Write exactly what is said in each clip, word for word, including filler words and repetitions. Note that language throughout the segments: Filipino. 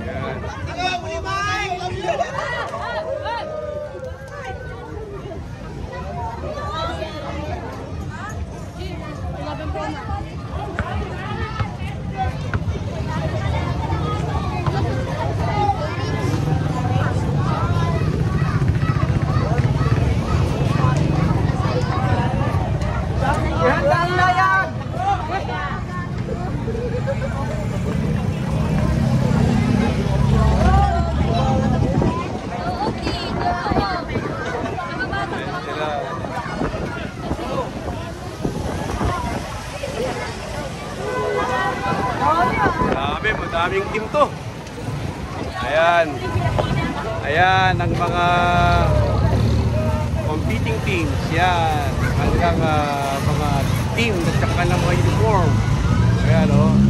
Daming team to. Ayan. Ayan ang mga competing teams. Yan. Hanggang uh, mga team at saka ng mga uniform. Ayan o. Oh.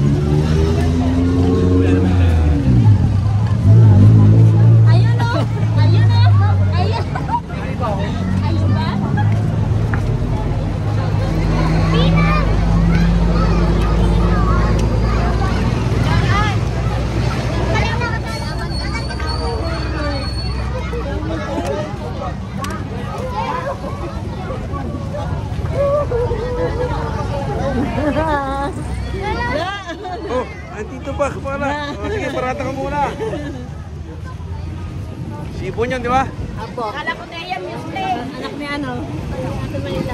Ayun o. Ayun o. Ayun. Ayun ba? Pina! Oh, andito pa pala. Oh, sige, parata ka muna. Sipon yan, di ba? Apo. Kala ko na yan, Mister. Anak ni ano? Anak ni Manila.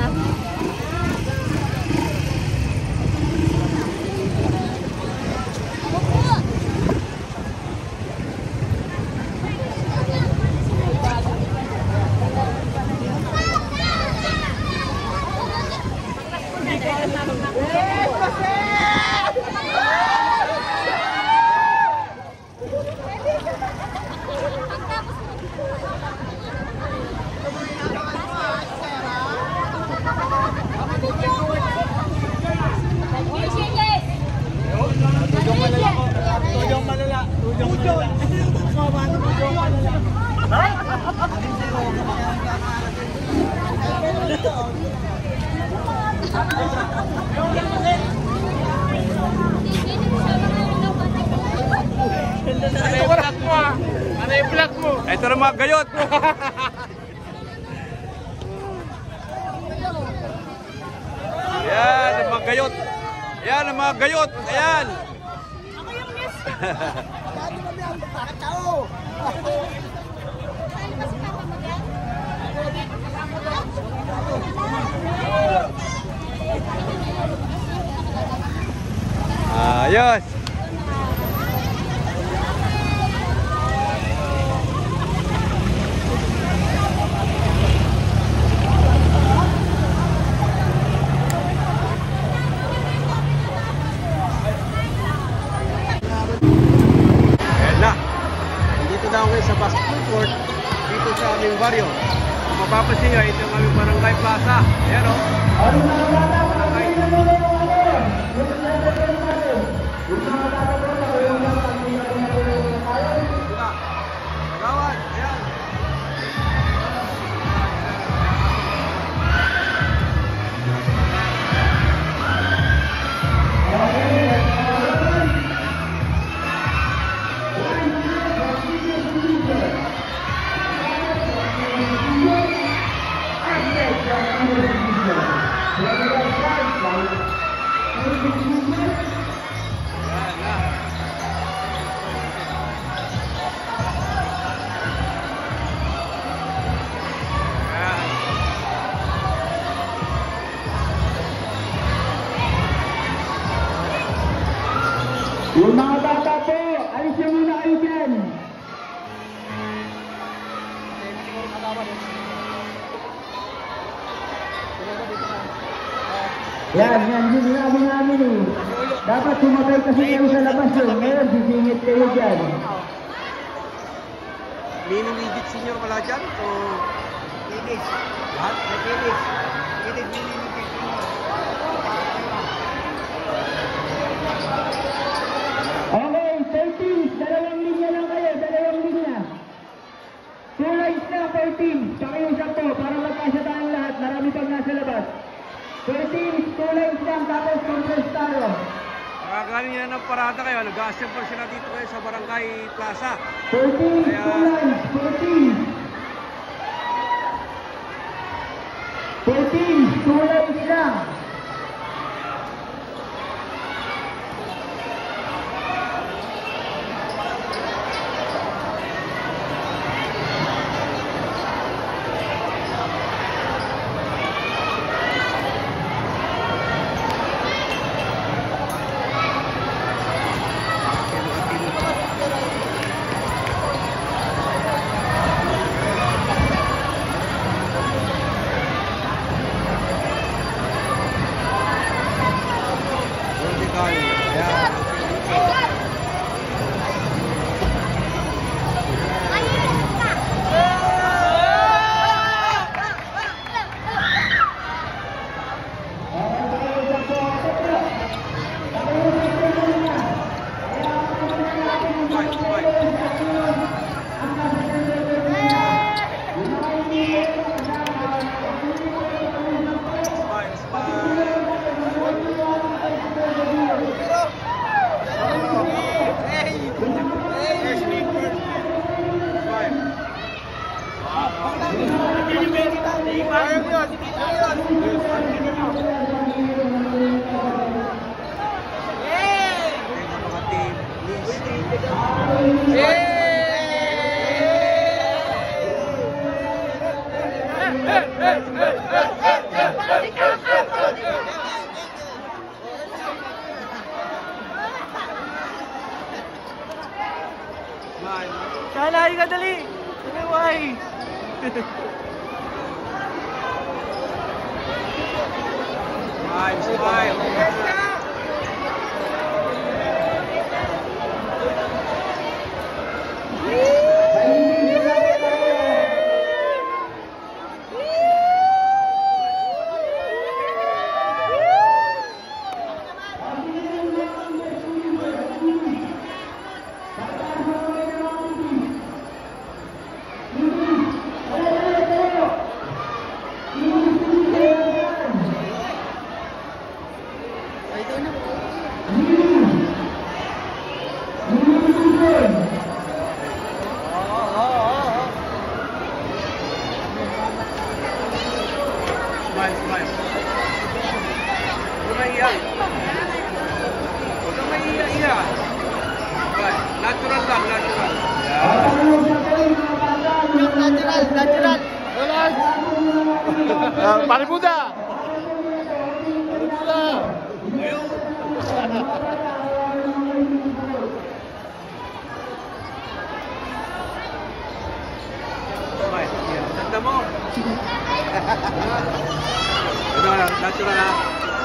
Ano yung vlog mo? Ito na mga gayot. Ayan ang mga gayot. Ayan ang mga gayot. Ayan. Ako yung miss. Ayos. Sa basketball court dito sa aming baryo. Kung mapapansin nyo, ito yung aming barangay plaza. Ayan o. Barangay. Gawad. Ayan. Yung mga bata po, alis yung muna kayo dyan. Yan, yan, yun sinabi namin eh. Dapat sumakay kasi kayo sa labas yun. Ngayon, sisingit kayo dyan. Mini-midget senior pala dyan? O kidis? Lahat? May kidis. Kidis, mini-midget senior. Okay, thirteen. Dalawang linya lang kayo. Dalawang linya. Two lines na, thirteen. Tsaka yung sampo para magkasya tayong lahat. Marami pang nasa labas. thirteen, two lines lang. Tapos compress tayo. Nakakali kanina ng parada kayo, nag-assemble sila dito kayo sa Barangay Plaza. fourteen, Kaya- two lines, fourteen. fourteen, two lines lang. Kalahin ka dali! Why? Smile, smile. Smile, smile. Huwag maiiyak. Huwag kang maiiyak. Right. Natural lang, natural. Natural, natural! Relax! Uh, Paribuda! Paribuda! Smile. Yeah. Tanda mo. Ano lang, natural ha.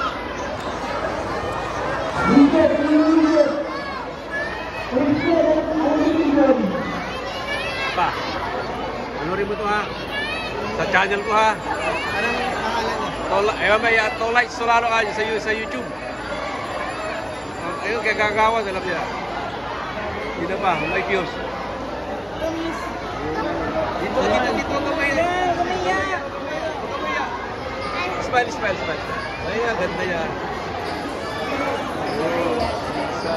Pa, panorin mo to ha. Sa channel ko ha. Anong pangalan niya? Tola, eh may uh, Tolight Solano ka sa, sa YouTube. Uh, ayun, kaya gagawa, alam niya. Hindi na pa, may views. Dito, dito, dito, kamay na. Umiyak. Smile, smile, smile. Ay, ganda yan. Sa...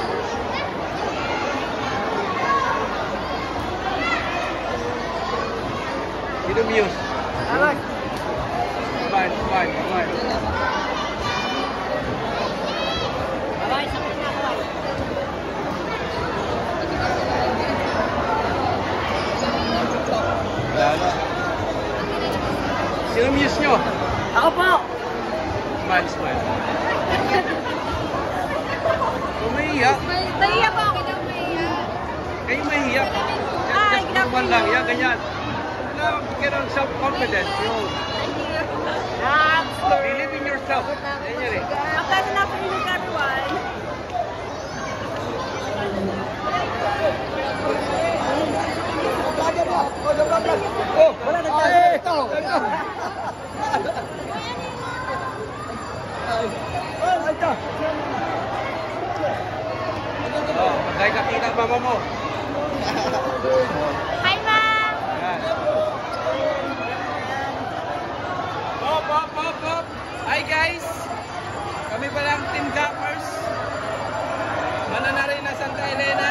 Dito, views. Alright! Smile, smile, smile. Aray, sakit na ako. Wala na. Sino muse nyo? Ako po. Smile, smile. Kung mahihiyak, Nahiya po ako ng mahiya. kayo mahihiyak. Ay, Just normal grabe. lang, yan, ganyan. Wala, bigyan ng self-confidence. Yung, believe in yourself. Yan yun eh. I'm glad enough to meet everyone. Oh, wala nagtayo. Ito, ito. Oh, pagkay nakita ang mama mo. Hi, Ma'am. Yan. Hop, hop, hop, hop. Hi guys. Kami pala ang Team Gappers. Mananarina Santa Elena.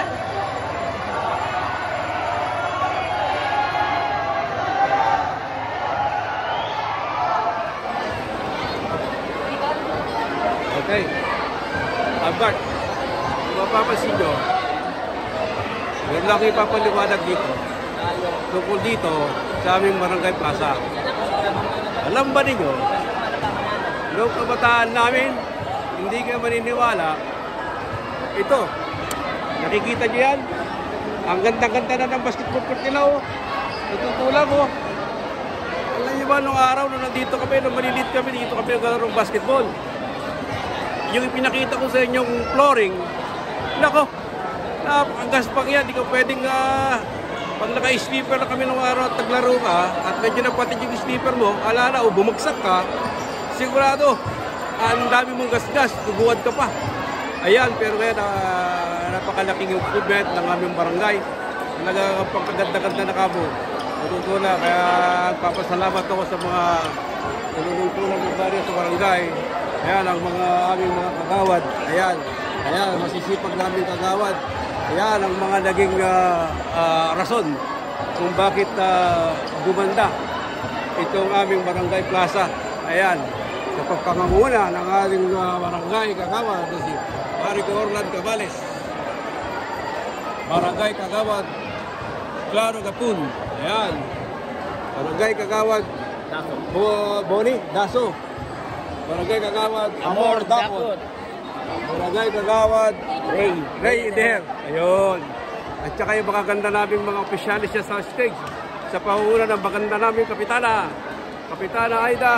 Okay. Albert, kung mapapansin nyo, meron lang ipapaliwanag dito. Tungkol dito sa aming Barangay Plaza. Alam ba ninyo, noong kabataan namin, hindi kayo maniniwala, ito, nakikita nyo yan? Ang ganda-ganda na ng basketball court nila, oh. Natutulang, oh. Alam nyo ba, nung araw, nung nandito kami, nung malilit kami, dito kami naglalaro ng basketball. Yung ipinakita ko sa inyong flooring, nako, na, ang gaspang yan, di ka pwedeng, uh, pag naka-sleeper na kami nung araw at naglaro ka, at medyo napatid yung sleeper mo, alala o bumagsak ka, sigurado, ang dami mong gasgas, tubuad ka pa. Ayan, pero ngayon, uh, napakalaking improvement ng aming barangay. Talagang pagkaganda-ganda na kamo. Matutula, kaya papasalamat ako sa mga tulong-tulong ng baryo sa barangay. Ayan, ang mga aming mga kagawad. Ayan, ayan, masisipag namin kagawad. Ayan, ang mga naging uh, uh, rason kung bakit uh, gumanda itong aming Barangay Plaza. Ayan, sa pagpanganguna ng ating uh, barangay kagawad na si Marico Orland Cabales. Barangay Kagawad Claro Gapun. Ayan, Barangay Kagawad Bo Boni Daso. Barangay Kagawad Amor Dapot. Barangay Kagawad Ray Ray Ider. Ayun. At saka yung mga ganda namin mga opisyalis siya sa stage. Sa pangunguna ng maganda namin Kapitana. Kapitana Aida.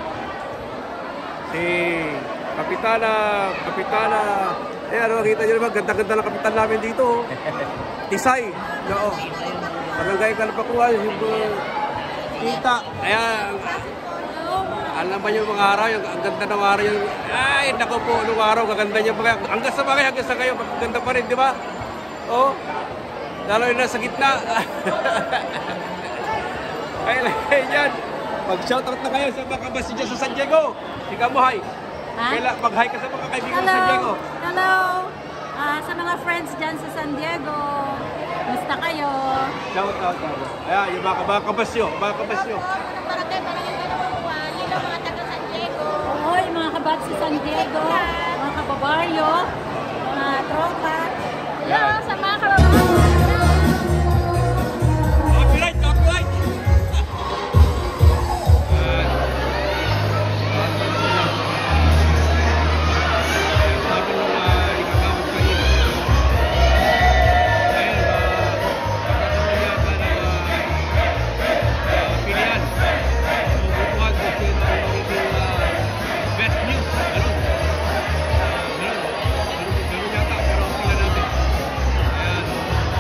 Si Kapitana, Kapitana. Ayan, makita nyo naman, ganda-ganda ng kapitan namin dito. Tisay. Oo. Barangay Kalapakuan, yung kita. Ayan. Alam ba yung mga araw, yung ang ganda ng araw, yung, ay, naku po, nung araw, kaganda niya mga, hanggang sa bagay, hanggang sa kayo, maganda pa rin, di ba? Oo. Lalo yun nasa gitna. Kaya lang yan. Mag-shoutout na kayo sa mga kabasi dyan sa San Diego. Ikaw mo, hi. Ha? Kaya mag-hi ka sa mga kaibigan Hello! sa San Diego. Hello! Ah, sa mga friends dyan sa San Diego. Musta kayo? Shoutout. Ayan, yung mga, mga kabasyo, mga kabasyo. Hoy, mga kabat sa San Diego, mga kababaryo, mga tropa. Hello, sa mga kababaryo. Copyright, copyright! Sabi nung uh, ikakawag kayo. Ayun, magkakaroon yata ng uh, pilihan. Bubukuhan kung sino ang magiging uh, best news. Ano? Ganun. Ganun yata, pero pila natin. Ayan.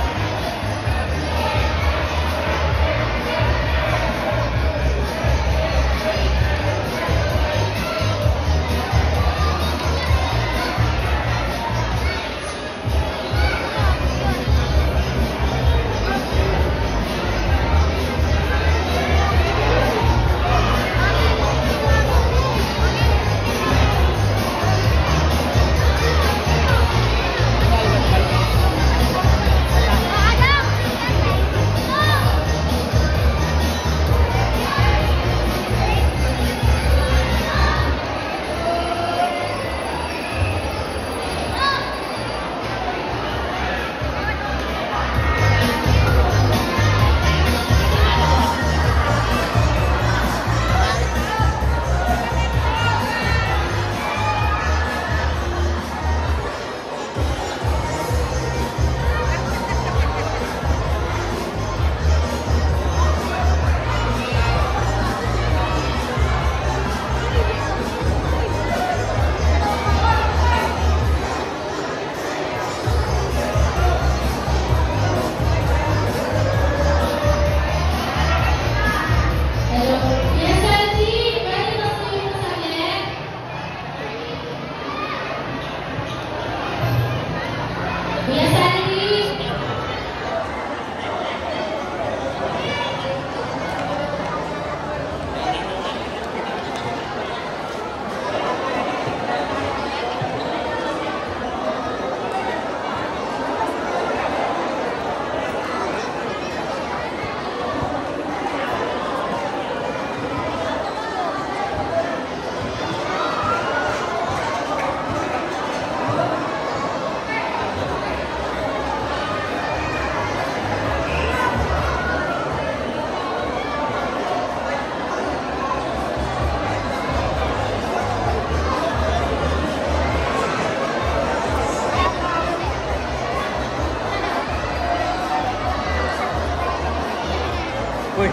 Uy.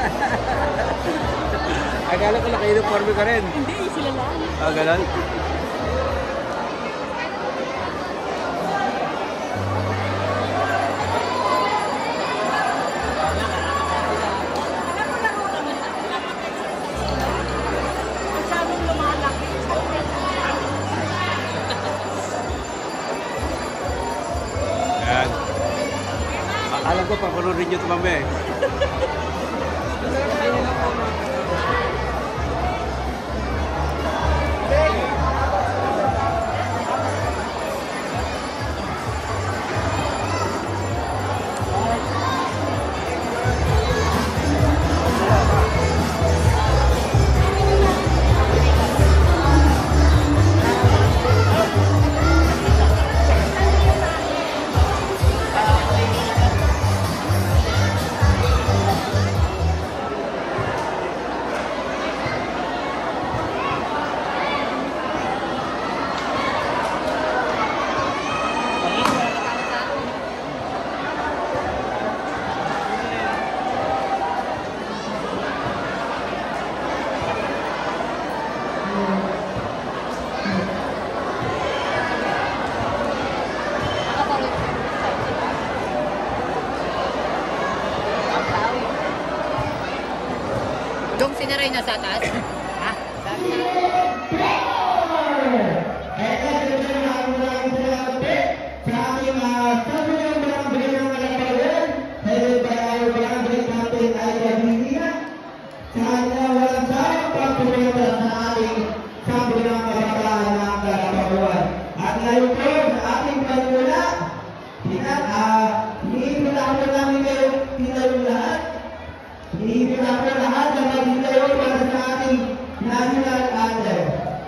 Akala ko naka-uniforme ka rin. Hindi, sila lang. Ah, ganun? Masyadong lumalaki. Yan. Akala ko papanurin nyo ito mamaya eh. Dong sinaray na sa taas. Ha? At ngayon po sa ating panula, hinihingi na ako namin kayo tinalong lahat. Hinihingi na ako lahat na magitayo para sa ating national anthem.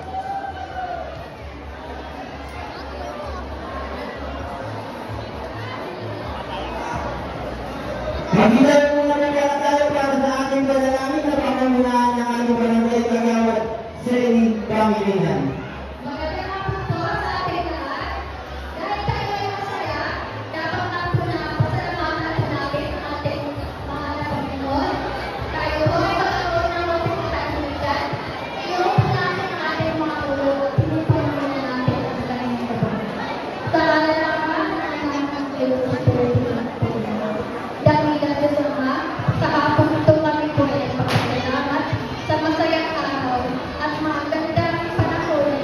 Magitayo muna na kaya tayo para sa ating panalangin na pangamulaan ng ating barangay Kagawad sa inyong pamilihan. Magandang hapon po sa ating lahat. Dahil tayo ay masaya, dapat nga po na pasalamatan natin ang ating mahal na Panginoon. Tayo po ay magkaroon ng mabuting sanlibutan. Iyon po natin ang ating mga ulo at pinupunan natin ang kanyang kapatid. Sa alalaman ng aming Diyos sa Pilipinas po. Dahil dahil sa mga sa hapon ito kami po ay magpasalamat sa masayang araw at magandang panahon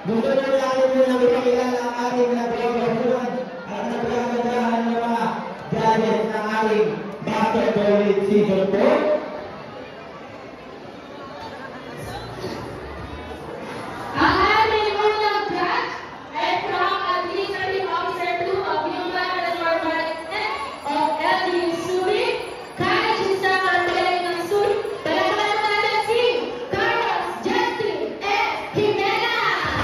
Gusto na natin mo na ipakilala ang ating napagkagustuhan at napagkagandahan ng mga gadgets ng ating basketball season four. Ang ating unang judge ay from Administrative Officer two of Human Resources of L D U Subic, College sa Kalagaling ng Subic. Palakpakan natin si Carlos Justin S. Jimena.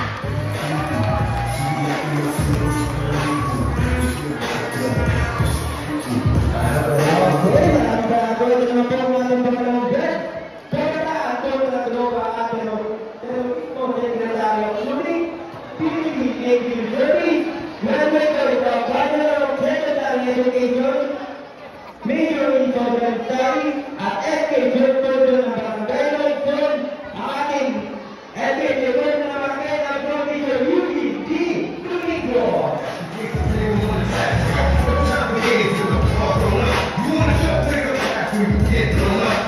Okay, maraming salamat. Ito naman po ang ating pangalawang judge. Kaya at ito na tropa at pero pero ito ay tinatawag ang Subic, P P B A P Service, Graduate of Bachelor of Secondary Education, Major in Social Studies, at S K Johnson ng Barangay Luzon, ang ating S K Johnson ng Barangay ng Professor Yuki G. Tumigo. You wanna show, take a back, we get blown up.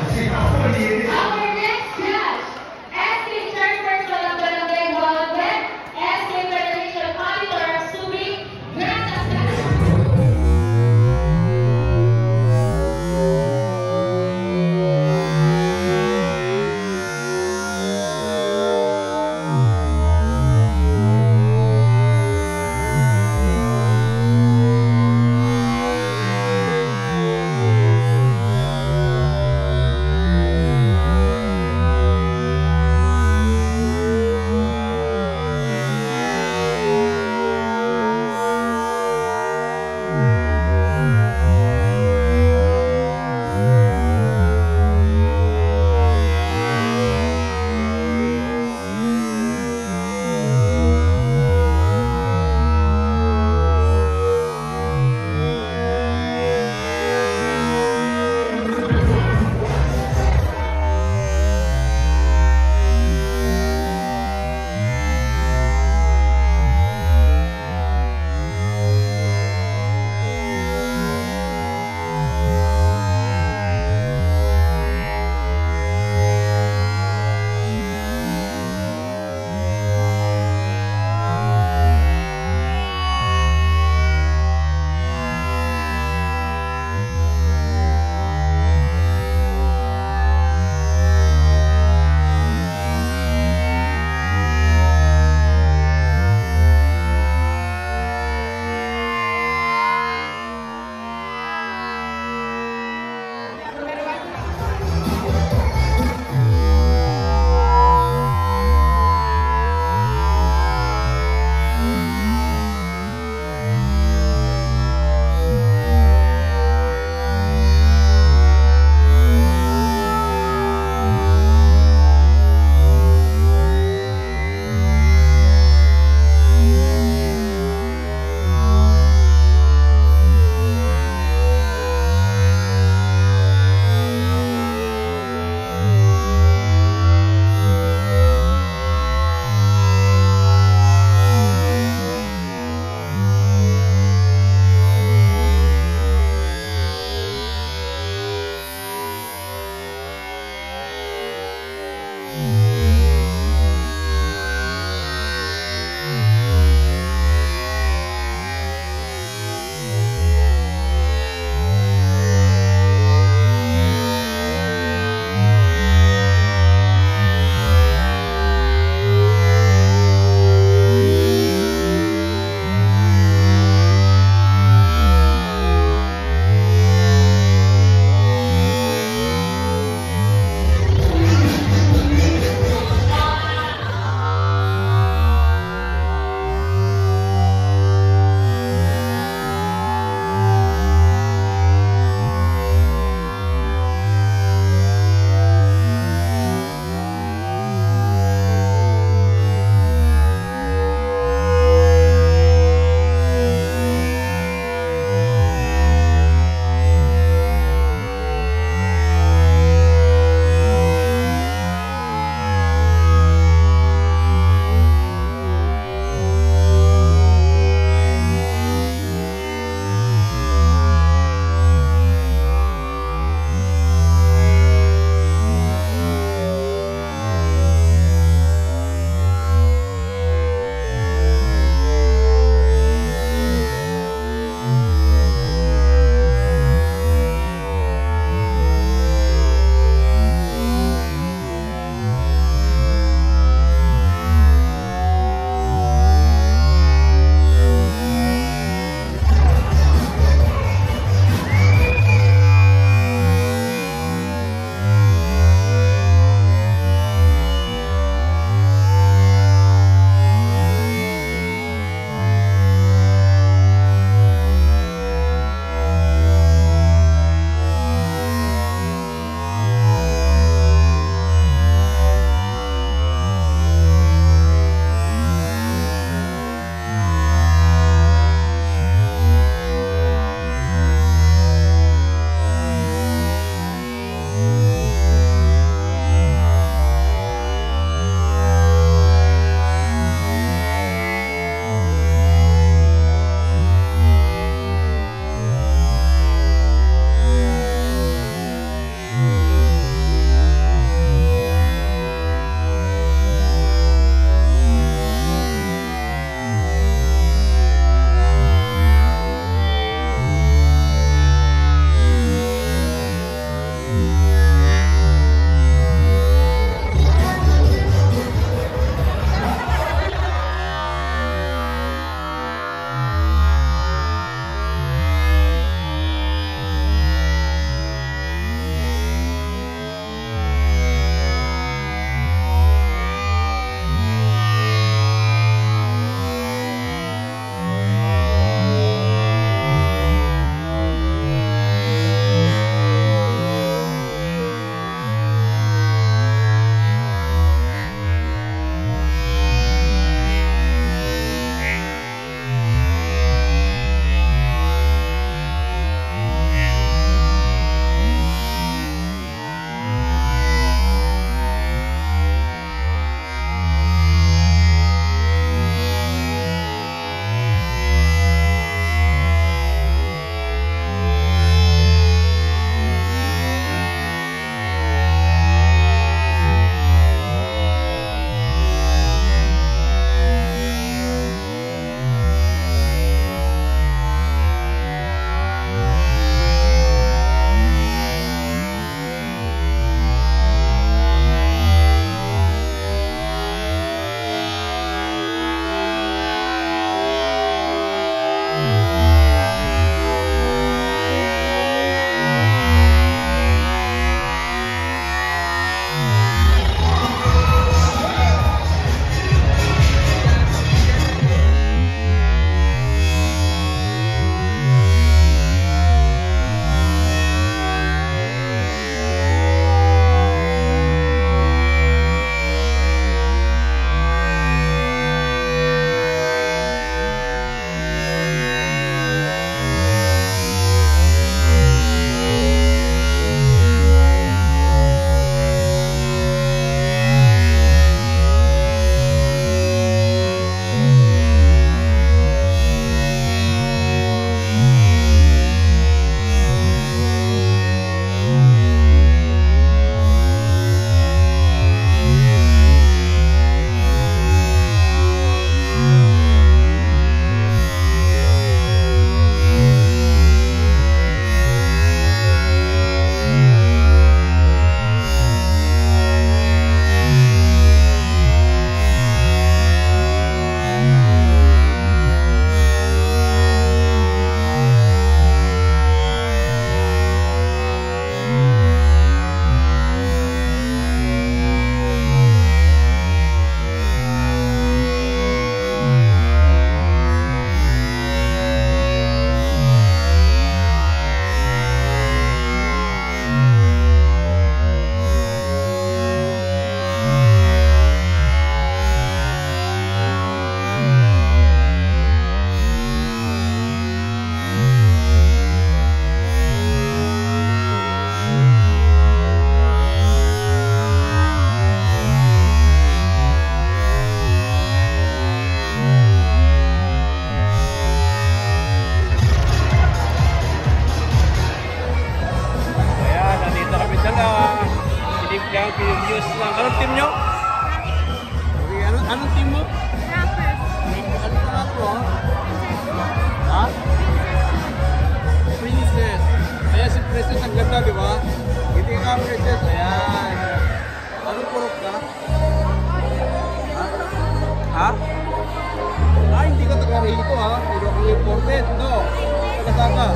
Ha? Ah, hindi ka taga rito ha? Hindi ako imported, no? Taga saan ka?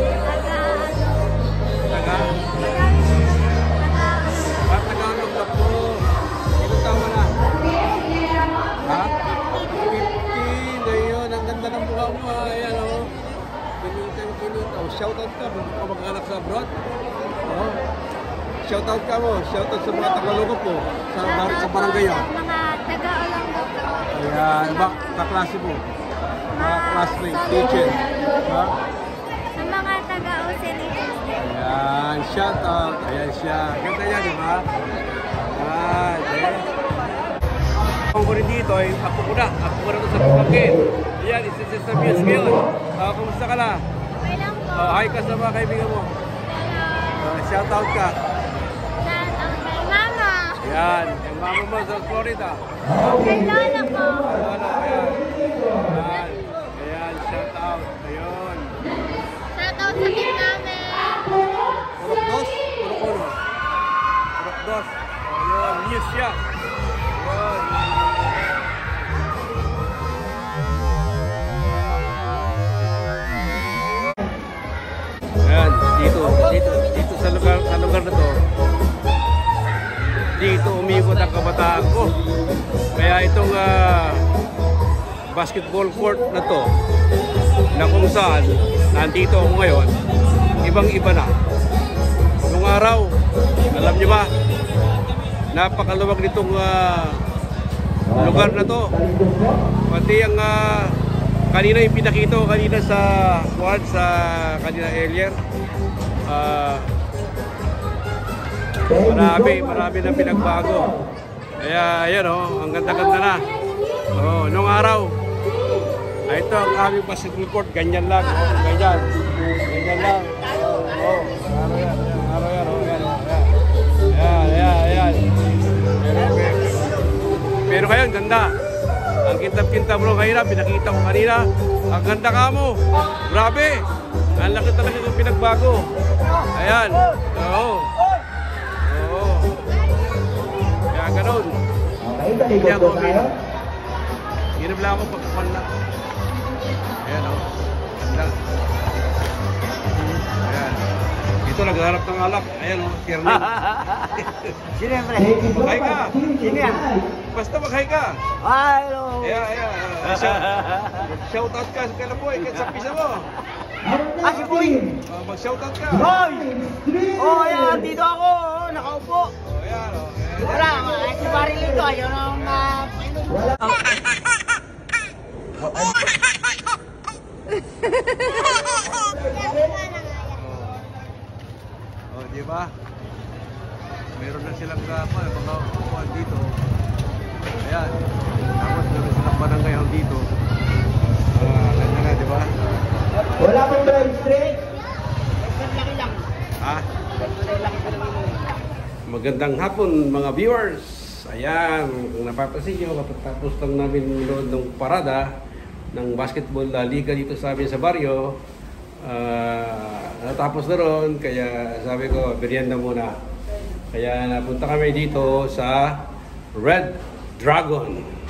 Taga? Ah, Tagalog na po. Ilang taon na? Ha? fifteen. Ngayon, ang ganda ng mukha mo ha. Ayan o. Pinitang pinita. Oh, shoutout ka. Bago ka mag-anak sa abroad. Oh. Shoutout ka mo. Shoutout sa mga Tagalog po. Sa, bar sa barangay ha. Mga taga-Olonggo po. Ayan. Ba, kaklase mo? Mga classmate, teacher. Ha? Sa mga taga-Ocelitos din. Ayan. Shoutout. Ayan siya. Ganda yan, di ba? Ayan. Ayan. Ang ko rin dito ay ako ko na. Ako ko na ito sa pagkakin. Ayan. Isa sa sa views ngayon. Uh, kumusta ka na? Okay lang po. Uh, hi ka sa mga kaibigan mo. Uh, shoutout ka. Sa ang kay mama. Ayan. Yung mama mo sa Florida. Kay lola ko. Wala. Ayan. Ayan. Ayan. Shoutout. Ayun. Shoutout sa team namin. Purok dos. Purok uno. Purok dos. Ayun. News siya. Ayun. Ayan. Dito. Dito. Dito sa lugar, sa lugar na to. Dito umikot ang kabataan ko. Kaya itong ah, basketball court na to, na kung saan nandito ako ngayon, ibang-iba na. Nung araw, alam niyo ba, napakaluwag nitong ah, lugar na to. Pati ang ah, kanina yung pinakita ko kanina sa quad, sa kanina earlier, ah, marami, marami na pinagbago. Kaya ayan o, oh, ang ganda-ganda na. Oh, nung araw, ah, ito ang aming basketball court, ganyan lang, oh, ganyan. Ganyan lang. Oh, araw yan, araw yan, oh, yan, yan. Yan, yan, yan. Pero, pero, pero kayo, ang ganda. Ang kintab-kintab mo kanina, pinakita ko kanina. Ang ganda ka mo. Grabe. Ang laki talaga yung pinagbago. Ayan. Oo. Oo. Kaya ganun. Okay, Hindi talikod ako po tayo. hirap. Hirap lang ako pagkakuan lang. Ayan o. Ganda. Ayan. Dito nagharap ng alak. Ayan o. Kiernin. Siyempre. Mag-hi ka. Sino yan? Basta mag-hi ka. Ay, hello. Ayan, ayan. Uh, shout, shout out ka sa Kalaboy. Sa pisa mo. Ah, si Boy. Uh, mag-shoutout ka. Boy! Oh, ayan, dito ako. oh, Nakaupo. Oh, ayan o. Wala, ay si Barry Lito. Ayaw na ma... Oh, di ba? Meron na silang uh, mga upuan dito. Ayan. Tapos meron silang barangay hall dito. Ah, ganyan na, di ba? Wala pong drive straight. Laki lang. Ha? Magandang hapon mga viewers. Ayan, kung napapansin nyo, kapatapos lang namin nood ng parada ng basketball uh, liga dito sa amin sa baryo. Uh, natapos na ron, kaya sabi ko, merienda muna. Kaya napunta kami dito sa Red Dragon.